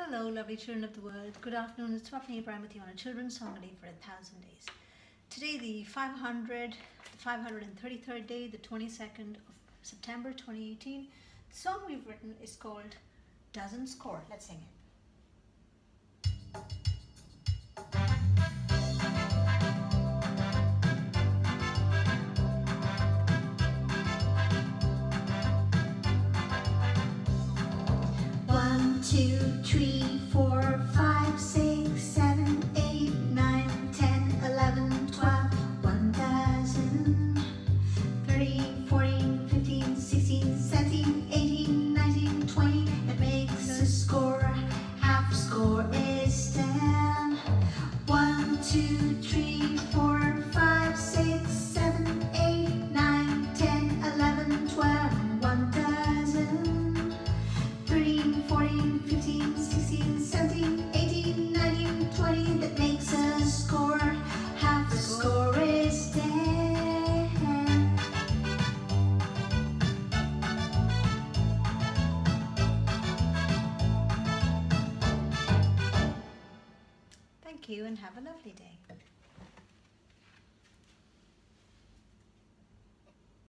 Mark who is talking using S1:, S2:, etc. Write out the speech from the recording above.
S1: Hello, lovely children of the world. Good afternoon. It's Swapni Ibrahim with you on a children's song a day for 1,000 days. Today, the 533rd day, the 22nd of September 2018. The song we've written is called Doesn't Score. Let's sing it. 1, 2, 3, 4, 5, 6, 7, 8, 9, 10, 11, 12, 1,000, 13, 14, 15, 16, 17, 18, 19, 20. That makes a score. Half score is 10. 1, 2, 3, 4, 5, 6, 7, 8, 9, 10, 11, 12, 1,000. 13, 14, 15, 16, 17, 18, 19, 20. That makes a score. Half the score is 10. Thank you and have a lovely day.